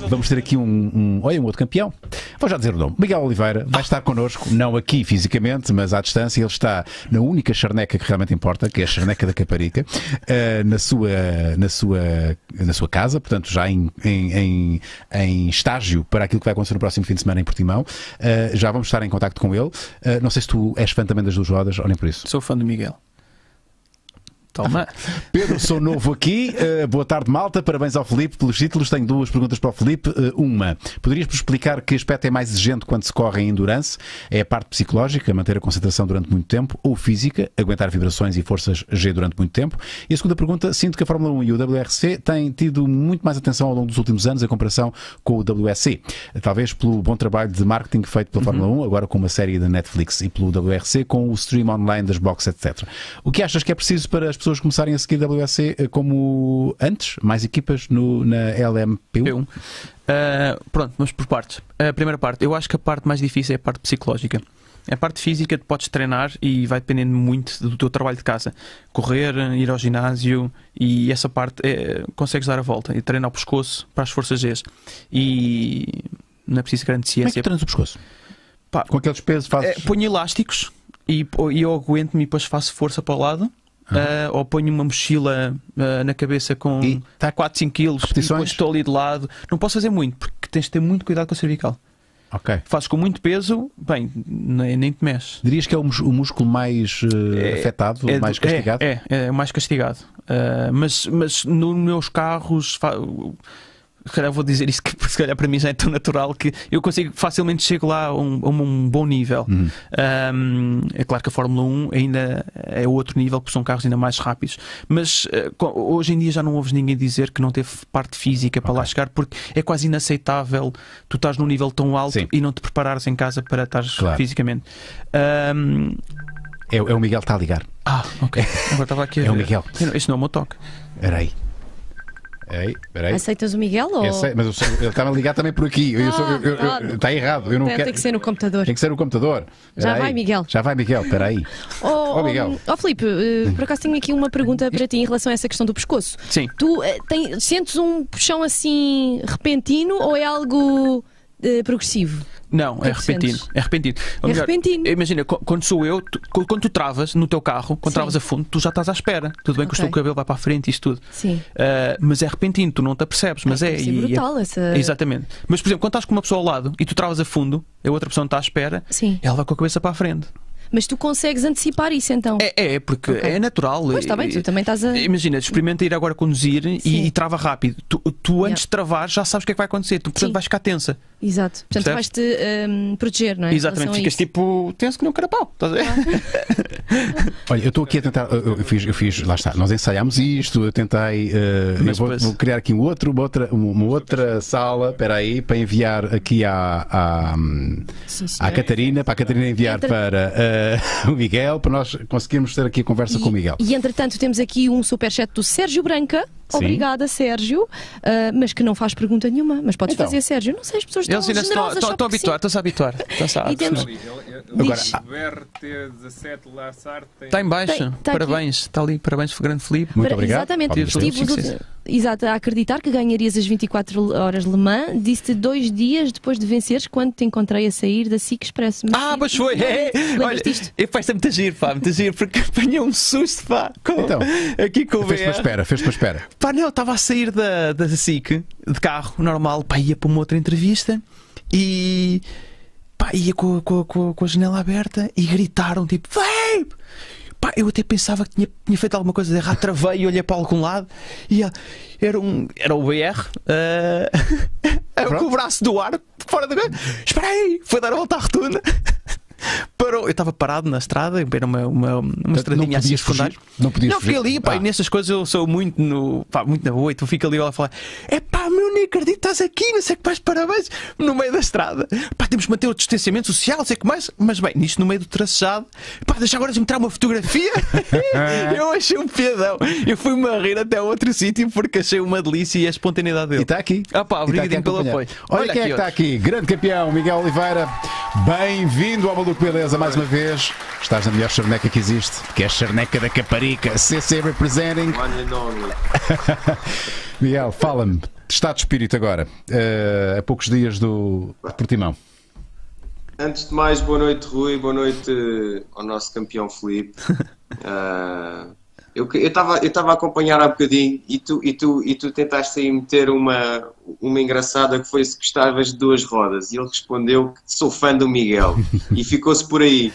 vamos ter aqui um outro campeão. Vou já dizer o nome. Miguel Oliveira vai estar connosco, não aqui fisicamente, mas à distância. Ele está na única charneca que realmente importa, que é a charneca da Caparica, na sua casa, portanto já em estágio para aquilo que vai acontecer no próximo fim de semana em Portimão. Já vamos estar em contacto com ele. Não sei se tu és fã também das duas rodas ou nem por isso. Sou fã do Miguel. Toma. Pedro, sou novo aqui. Boa tarde, malta. Parabéns ao Filipe pelos títulos. Tenho duas perguntas para o Filipe. Uma, poderias-me explicar que aspecto é mais exigente quando se corre em endurance? É a parte psicológica, manter a concentração durante muito tempo, ou física, aguentar vibrações e forças G durante muito tempo? E a segunda pergunta, sinto que a Fórmula 1 e o WRC têm tido muito mais atenção ao longo dos últimos anos em comparação com o WSC. Talvez pelo bom trabalho de marketing feito pela Fórmula 1, agora com uma série da Netflix, e pelo WRC com o stream online das boxes, etc. O que achas que é preciso para as pessoas começarem a seguir WSC como antes? Mais equipas na LMP1? Pronto, vamos por partes. A primeira parte, eu acho que a parte mais difícil é a parte psicológica. A parte física tu podes treinar e vai dependendo muito do teu trabalho de casa. Correr, ir ao ginásio, e essa parte consegues dar a volta e treinar o pescoço para as forças Gs. E não é preciso grande ciência. Como é que treinas o pescoço? Pá, com aqueles pesos fazes... ponho elásticos e eu aguento-me e depois faço força para o lado. Ou ponho uma mochila na cabeça com 4, 5 quilos e depois estou ali de lado. Não posso fazer muito, porque tens de ter muito cuidado com a cervical. Ok. Fazes com muito peso, bem, nem te mexes. Dirias que é o músculo mais afetado, mais castigado? É o mais castigado. Mas nos meus carros... Se calhar vou dizer isso, que se calhar para mim já é tão natural que eu consigo facilmente chegar lá a um bom nível. É claro que a Fórmula 1 ainda é outro nível, porque são carros ainda mais rápidos, mas hoje em dia já não ouves ninguém dizer que não teve parte física para lá chegar, porque é quase inaceitável tu estás num nível tão alto e não te preparares em casa para estar fisicamente. É o Miguel que está a ligar. Ok. Agora estava aqui a ver. É o Miguel. Este não é o meu toque. Era aí. Peraí. Aceitas o Miguel? Ou... Mas ele está-me a ligar também por aqui. Está errado. Eu não quero... Tem que ser no computador. Tem que ser no computador. Já vai, Miguel. Espera aí. Miguel. Filipe, por acaso tenho aqui uma pergunta para ti em relação a essa questão do pescoço. Sim. Tu sentes um puxão assim repentino ou é algo progressivo? Não, é repentino. É repentino. Imagina, quando sou eu, quando tu travas no teu carro, quando travas a fundo, tu já estás à espera. Tudo bem que o teu cabelo vai para a frente e isto tudo. Sim. Mas é repentino, tu não te apercebes. Mas é brutal essa... Exatamente. Mas, por exemplo, quando estás com uma pessoa ao lado e tu travas a fundo, a outra pessoa não está à espera, ela vai com a cabeça para a frente. Mas tu consegues antecipar isso então? Porque é natural. Pois está bem, tu também estás a... Imagina, experimenta ir agora conduzir e trava rápido. Tu antes de travar já sabes o que é que vai acontecer. Tu, portanto, vais ficar tensa. Exato. Portanto, vais-te proteger, não é? Exatamente, ficas tipo tenso que nem um carapau. Estás a ver? Olha, eu estou aqui a tentar. Eu fiz, lá está, nós ensaiámos isto, eu tentei. Vou criar aqui uma outra sala, espera aí, para enviar aqui à Catarina, para a Catarina enviar para o Miguel, para nós conseguirmos ter aqui a conversa com o Miguel. E entretanto temos aqui um superchat do Sérgio Branca. Obrigada, Sérgio, mas que não faz pergunta nenhuma. Mas podes fazer, Sérgio. Não sei, as pessoas estão generosas. Estão-se a habituar. E temos... Agora, BRT17 Lassarte está em baixo. Parabéns. Está ali. Parabéns, grande Filipe. Muito obrigado. Exatamente. Estive a acreditar que ganharias as 24 horas Le Mans. Disse-te 2 dias depois de venceres, quando te encontrei a sair da SIC Express. Mas foi. Olha, faz-te muito giro, porque apanhei um susto, aqui com o Fez-te uma espera. Não, estava a sair da SIC de carro normal, ia para uma outra entrevista e ia com a janela aberta e gritaram tipo: "Vai!" Eu até pensava que tinha feito alguma coisa de errado, travei e olhei para algum lado e era o BR com o braço do ar fora da coisa. Espera aí, foi dar a volta à rotunda. Parou, eu estava parado na estrada, era uma estradinha assim secundária. Não fiquei ali, e nessas coisas eu sou muito na boa, e tu fica ali a falar: meu, nem acredito, estás aqui, não sei o que mais, parabéns, no meio da estrada. Temos que manter o distanciamento social, não sei o que mais, mas bem, nisto no meio do tracejado, deixa agora de me tirar uma fotografia. Eu achei um piadão. Eu fui-me a rir até outro sítio porque achei uma delícia e a espontaneidade dele. E está aqui. Obrigadinho pelo apoio. Olha quem é que está aqui, grande campeão, Miguel Oliveira. Bem-vindo ao Maluco Beleza mais uma vez. Estás na melhor charneca que existe, que é a charneca da Caparica. CC representing. Miguel, fala-me. Estado de espírito agora. A poucos dias do Portimão. Antes de mais, boa noite, Rui. Boa noite ao nosso campeão Filipe. Eu estava a acompanhar há bocadinho e tu tentaste aí meter uma engraçada que foi se gostavas de duas rodas. E ele respondeu que sou fã do Miguel. E ficou-se por aí.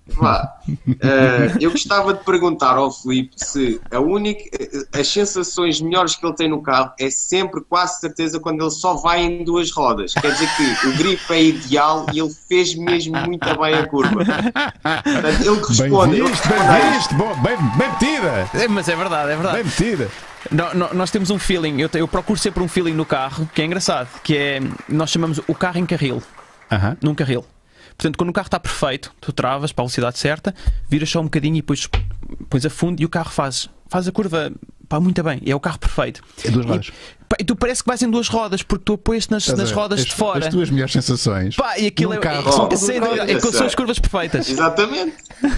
Eu gostava de perguntar ao Filipe se as sensações melhores que ele tem no carro é sempre, quase certeza, quando ele só vai em duas rodas. Quer dizer que o grip é ideal e ele fez mesmo muito bem a curva. Portanto, ele responde. Bem visto, bem metida. Mas é verdade. Bem metida. Nós temos um feeling, eu procuro sempre um feeling no carro que é engraçado, que é, nós chamamos o carro em carril. Num carril. Portanto, quando o carro está perfeito, tu travas para a velocidade certa, viras só um bocadinho e depois pões a fundo e o carro faz a curva muito bem. É o carro perfeito. É duas rodas. E tu parece que vais em duas rodas porque tu apoias nas rodas de fora. As tuas melhores sensações. E aquilo são as curvas perfeitas. Exatamente.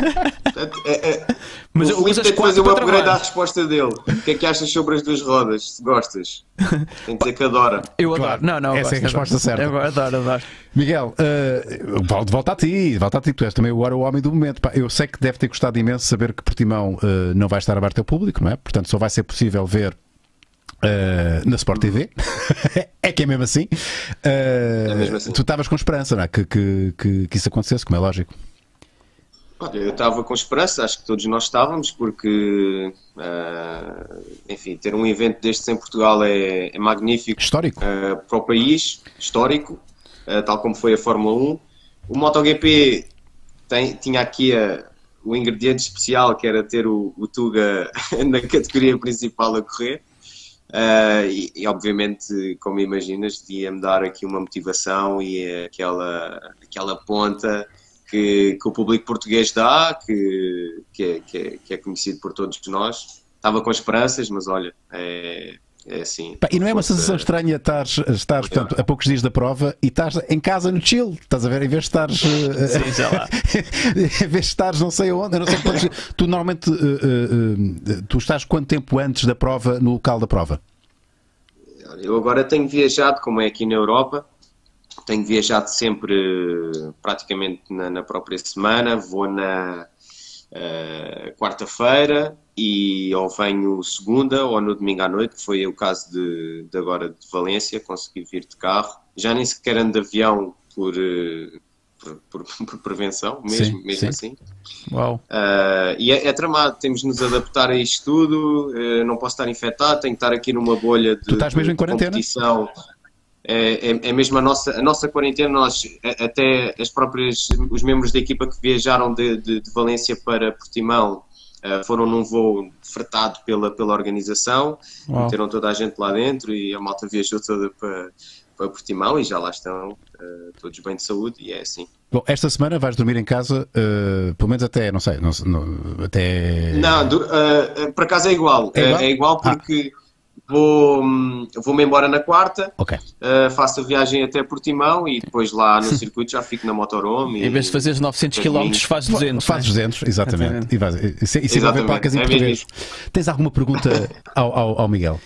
Mas o Filipe tem de fazer um upgrade à resposta dele. O que é que achas sobre as duas rodas? Se gostas? Tem de dizer que adora. Eu adoro. Não, essa é a resposta certa. Eu adoro. Miguel, volta a ti. Tu és também agora o homem do momento. Eu sei que deve ter gostado imenso saber que Portimão não vai estar aberto ao público, não é? Portanto, só vai ser possível ver na Sport TV. É que é mesmo assim. É mesmo assim. Tu estavas com esperança, não é? Que isso acontecesse, como é lógico. Olha, eu estava com esperança, acho que todos nós estávamos, porque enfim, ter um evento destes em Portugal é magnífico. Histórico. Para o país, histórico, tal como foi a Fórmula 1. O MotoGP tinha aqui o ingrediente especial, que era ter o Tuga na categoria principal a correr. E obviamente, como imaginas, devia-me dar aqui uma motivação e aquela ponta que o público português dá, que é conhecido por todos nós. Estava com esperanças, mas olha, é assim. E não é uma sensação estranha estares portanto, a poucos dias da prova e estás em casa no chill, estás a ver, em vez de estares sim, sei lá. em vez de estares não sei onde, não sei quantos, tu normalmente tu estás quanto tempo antes da prova no local da prova? Eu agora tenho viajado, como é aqui na Europa, tenho viajado sempre praticamente na própria semana, vou na quarta-feira e ou venho segunda ou no domingo à noite, que foi o caso de agora de Valência, consegui vir de carro, já nem sequer ando de avião por prevenção, mesmo sim. assim. Uau. E é tramado, temos de nos adaptar a isto tudo, não posso estar infectado, tenho que estar aqui numa bolha Tu estás mesmo em quarentena? Competição. É mesmo a nossa quarentena. Nós, até os membros da equipa que viajaram de Valência para Portimão foram num voo fretado pela organização. Uau. Meteram toda a gente lá dentro e a malta viajou toda para Portimão e já lá estão todos bem de saúde e é assim. Bom, esta semana vais dormir em casa, pelo menos até, não sei, até... Não, por acaso é igual. É igual porque... Vou-me embora na quarta, okay. Faço a viagem até Portimão e depois lá no circuito já fico na motorhome. Em vez de fazeres 900 km, fazes 200. Fazes 200, exatamente. E se vai para a casa em português. Tens alguma pergunta ao Miguel?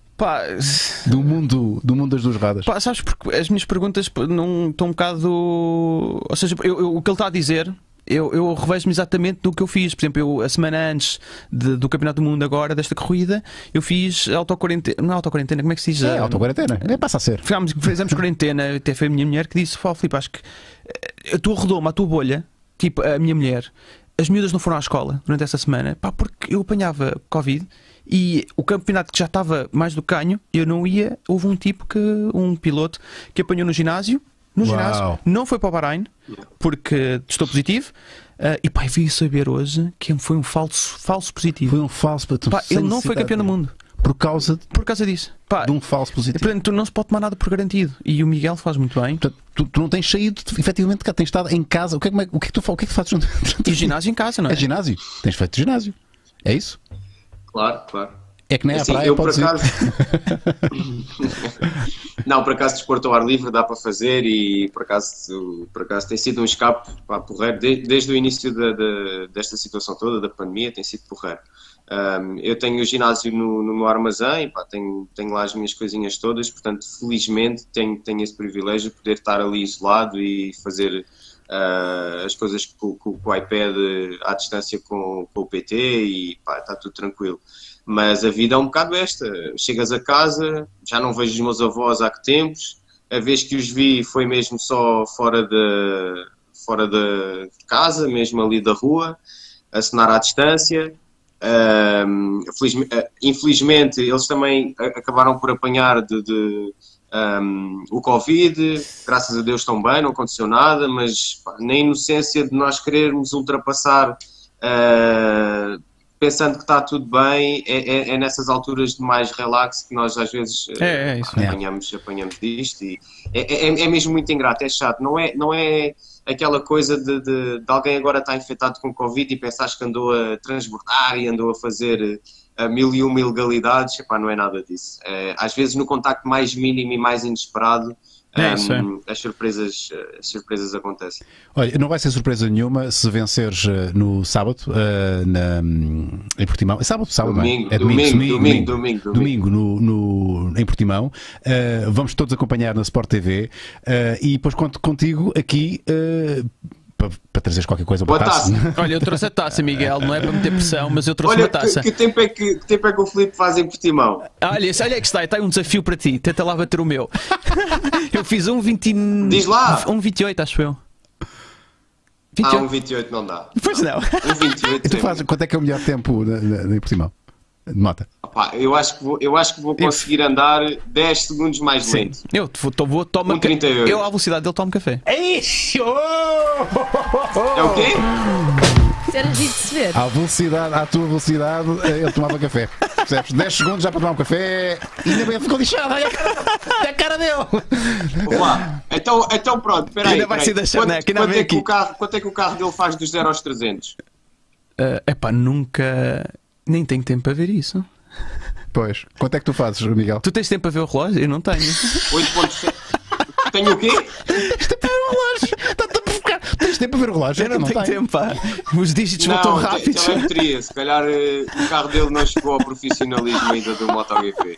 Do mundo das duas rodas. Sabes, porque as minhas perguntas não estão um bocado... Ou seja, o que ele está a dizer... Eu revejo-me exatamente do que eu fiz. Por exemplo, a semana antes do Campeonato do Mundo agora, desta corrida, eu fiz autoquarentena. Não é autoquarentena, como é que se diz? Autoquarentena, passa a ser. Fizemos quarentena, até foi a minha mulher que disse: Filipe, acho que a tua redoma, a tua bolha, tipo a minha mulher, as miúdas não foram à escola durante essa semana, porque eu apanhava Covid e o campeonato que já estava mais do canho, eu não ia. Houve um piloto que apanhou no ginásio, não foi para o Bahrein porque testou positivo e vi saber hoje que foi um falso positivo. Foi um falso ele não foi campeão do mundo por causa disso, de um falso positivo. Portanto, não se pode tomar nada por garantido e o Miguel faz muito bem. Portanto, tu não tens saído efetivamente cá, tens estado em casa. O que é que tu fazes? E ginásio em casa, não é? É ginásio? Tens feito ginásio? É isso? Claro. É que nem assim, à praia, eu por acaso... Não, por acaso desporto ao ar livre dá para fazer e por acaso tem sido um escape porreiro desde o início desta situação toda, da pandemia, tem sido porreiro. Eu tenho o ginásio no meu armazém, pá, tenho lá as minhas coisinhas todas, portanto, felizmente tenho esse privilégio de poder estar ali isolado e fazer as coisas com o iPad à distância com o PT e pá, está tudo tranquilo. Mas a vida é um bocado esta. Chegas a casa, já não vejo os meus avós há que tempos, a vez que os vi foi mesmo só fora de casa, mesmo ali da rua, a cenar à distância. Infelizmente eles também acabaram por apanhar o Covid, graças a Deus estão bem, não aconteceu nada, mas pá, na inocência de nós querermos ultrapassar pensando que está tudo bem, é nessas alturas de mais relax que nós às vezes apanhamos disto e é mesmo muito ingrato, é chato, não é aquela coisa de alguém agora estar infectado com Covid e pensares que andou a transbordar e andou a fazer 1001 ilegalidades. Epá, não é nada disso. Às vezes no contacto mais mínimo e mais inesperado as surpresas acontecem. Olha, não vai ser surpresa nenhuma se venceres no sábado em Portimão. É sábado, Domingo, não é? domingo. Em Portimão. Vamos todos acompanhar na Sport TV e depois conto contigo aqui para trazeres qualquer coisa para a taça. Olha, eu trouxe a taça, Miguel, não é para meter pressão, mas eu trouxe uma taça. Que tempo é que o Filipe faz em Portimão? Olha que está aí um desafio para ti, tenta lá bater o meu. Eu fiz 1,20. Diz lá! 1,28, acho eu. 28. 1,28 não dá. Pois não. 1,28. Tu fazes, quanto é que é o melhor tempo em Portimão? De moto? Eu acho que vou conseguir andar 10 segundos mais lento. Eu tomo 1,38. Eu, à velocidade dele, tomo café. É o quê? Isso era giro de se ver. À tua velocidade, ele tomava café. Percebes? 10 segundos já para tomar um café e ainda bem ficou lixado. Olha a cara dele. Olá. Então pronto, espera aí. Ainda vai ser da chaneca, quanto é que o carro dele faz dos 0 aos 300? Nunca. Nem tenho tempo para ver isso. Pois. Quanto é que tu fazes, Miguel? Tu tens tempo para ver o relógio? Eu não tenho. 8,7. Tenho o quê? Tens tempo para ver o relógio. Está-te a provocar. Tens tempo para ver o relógio? Eu não tenho tempo, pá. Os dígitos vão tão rápidos. Telemetria. Se calhar o carro dele não chegou ao profissionalismo ainda do MotoGP.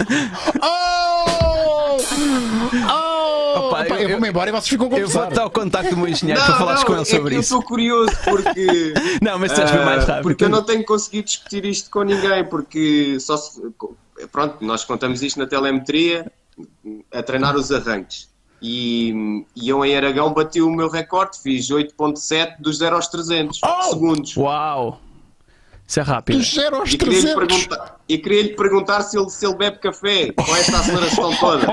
Opa, eu vou-me embora e vocês ficam a conversar. Eu vou dar o contacto do meu engenheiro para falares com ele sobre isso. Eu estou curioso porque... Não, mas tens de ver mais rápido. Porque eu não tenho conseguido discutir isto com ninguém, porque pronto, nós contamos isto na telemetria, a treinar os arranques. E eu em Aragão bati o meu recorde, fiz 8,7 dos 0 aos 300 segundos. Uau! Isso é rápido. Dos 0 aos 300. E queria-lhe perguntar se ele bebe café com esta aceleração toda.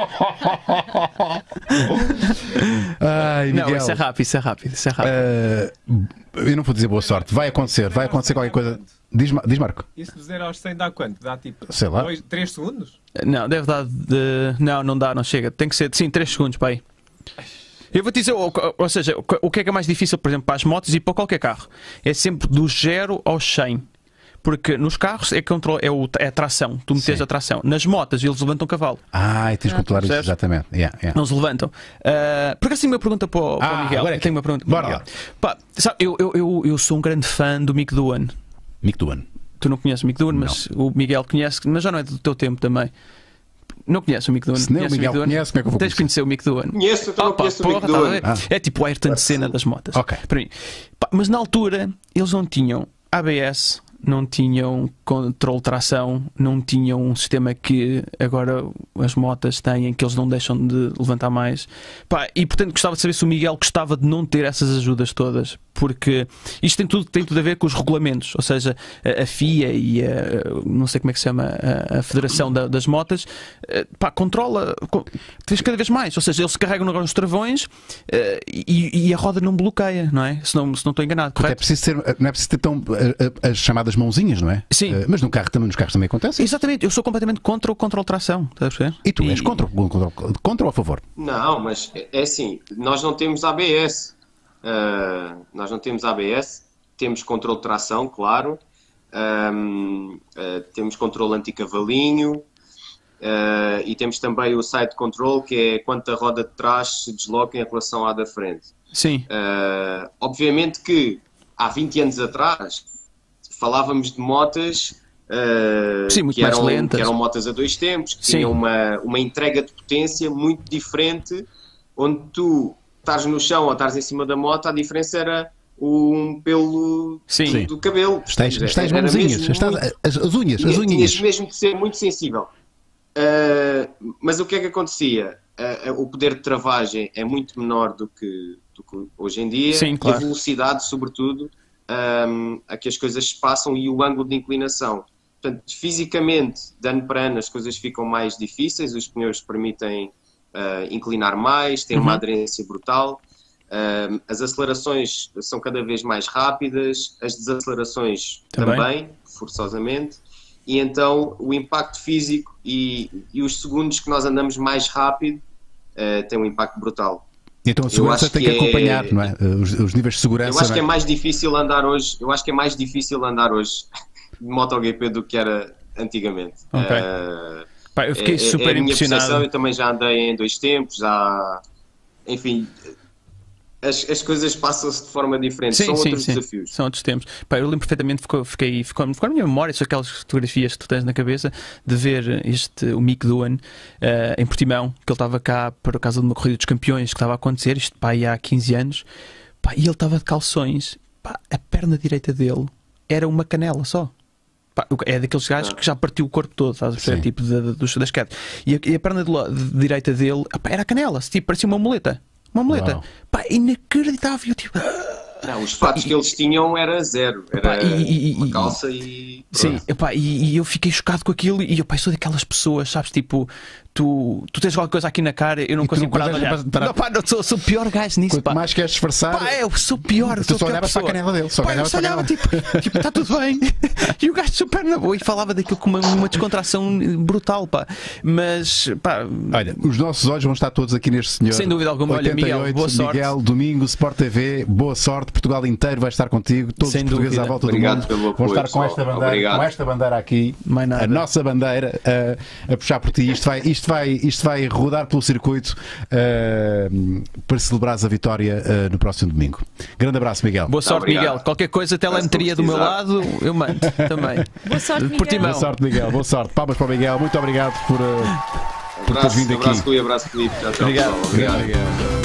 Ai, Miguel. Não, isso é rápido. Eu não vou dizer boa sorte. Vai acontecer qualquer coisa. Diz Marco. Isso de 0 aos 100 dá quanto? Dá tipo sei lá. 3 segundos? Não, deve dar não dá, não chega. Tem que ser, sim, 3 segundos, pai. Eu vou te dizer, ou seja, o que é mais difícil, por exemplo, para as motos e para qualquer carro? É sempre do 0 aos 100. Porque nos carros é a tração, tu metes a tração. Nas motas eles levantam cavalo. E tens que controlar isso, exatamente. Não se levantam. Porque assim uma pergunta para o Miguel. Agora eu tenho uma pergunta para o Miguel. Lá. Sabe, eu sou um grande fã do Mick Doohan. Mick Doohan. Tu não conheces o Mick Doohan, mas o Miguel conhece, mas já não é do teu tempo também. Não conheces o Mick Doohan? Se nem o Miguel conhece, como é que eu vou Tens de conhecer o Mick Doohan. Conheço, eu não conheço o Mick Doohan. É tipo o Ayrton Senna das motas. Ok. Para mim. Mas na altura eles não tinham ABS, não tinham controle de tração, não tinham um sistema que agora as motas têm, que eles não deixam de levantar mais. E portanto gostava de saber se o Miguel gostava de não ter essas ajudas todas, porque isto tem tudo a ver com os regulamentos, ou seja, a FIA e não sei como é que se chama, a Federação das Motas, controla tens cada vez mais, ou seja, eles carregam agora os travões e a roda não bloqueia, não é? Se não estou enganado, correto? Não é preciso ter tão as chamadas mãozinhas, não é? Sim. Mas nos carros também acontece. Exatamente, eu sou completamente contra o controle de tração, estás a perceber? E tu és contra ou a favor? Não, mas é assim, nós não temos ABS. Temos controle de tração, claro. Temos controle anti-cavalinho. E temos também o side control, que é quanto a roda de trás se desloca em relação à da frente. Sim. Obviamente que há 20 anos atrás falávamos de motas Sim, muito que mais eram, lentas. que eram motas a 2 tempos, que Sim. tinham uma entrega de potência muito diferente, onde tu estás no chão ou estás em cima da moto, a diferença era um pelo Sim. do cabelo. Estás Era mãozinhas, mesmo muito- as unhas, as tinhas unhinhas. mesmo de ser muito sensível. Mas o que é que acontecia? O poder de travagem é muito menor do que hoje em dia. Sim, claro. E a velocidade, sobretudo, a que as coisas se passam e o ângulo de inclinação. Portanto, fisicamente, de ano para ano, as coisas ficam mais difíceis, os pneus permitem inclinar mais, têm uma aderência brutal. As acelerações são cada vez mais rápidas, as desacelerações também forçosamente, e então o impacto físico e os segundos que nós andamos mais rápido têm um impacto brutal. Então a segurança tem que acompanhar, não é? Os níveis de segurança. Eu acho que é não é? mais difícil andar hoje. Eu acho que é mais difícil andar hoje de MotoGP do que era antigamente. Ok. Pá, eu fiquei super a minha impressionado. percepção, eu também já andei em 2 tempos, enfim, as coisas passam-se de forma diferente, são outros desafios. São outros tempos. Pá, eu lembro perfeitamente, ficou na minha memória, são aquelas fotografias que tu tens na cabeça, de ver o Mick Doohan em Portimão, que ele estava cá por causa de uma corrida dos campeões que estava a acontecer, isto pá, há 15 anos, pá, e ele estava de calções, pá, a perna direita dele era uma canela só. Pá, é daqueles gajos que já partiu o corpo todo, estás a perceber? Sim. Tipo das quedas. E a perna direita dele, pá, era a canela, tipo, parecia uma muleta. Uma muleta. Uau. Pá, inacreditável. Tipo... Não, os fatos que eles tinham era zero. Era Pá, uma calça e... Sim, epá, e eu fiquei chocado com aquilo. E eu sou daquelas pessoas, sabes? Tipo, tu tens alguma coisa aqui na cara, eu não E tu consigo não parar de consegues olhar. parar- Não, pá, não, sou o pior gajo nisso. Quanto Pá. mais queres disfarçar, Pá, eu sou pior. Tu sou só a pior olhavas para a pessoa. canela dele, só Pá, eu olhavas só para a olhava tipo, está tudo bem. E o gajo super na boa e falava daquilo com uma descontração brutal, pá. Mas, pá, olha, os nossos olhos vão estar todos aqui neste senhor. sem dúvida alguma. Olha, 88, Miguel, boa sorte. Miguel, domingo, Sport TV, boa sorte. Portugal inteiro vai estar contigo. Todos Sem os portugueses dúvida. à volta Obrigado do mundo pelo vão apoio, estar com pessoal. esta bandeira, Obrigado. com esta bandeira aqui, Mais nada. a nossa bandeira, a puxar por ti. Isto vai rodar pelo circuito para celebrares a vitória no próximo domingo. Grande abraço, Miguel. Boa sorte, Obrigado. Miguel. Qualquer coisa, telemetria do meu lado, eu mando também. Boa sorte, Miguel. Portimão. Boa sorte, Miguel. Boa sorte. Palmas para o Miguel. Muito obrigado por teres vindo aqui. Abraço, Rui, abraço, Felipe. Tchau, tchau, Obrigado. pessoal. Obrigado. Obrigado.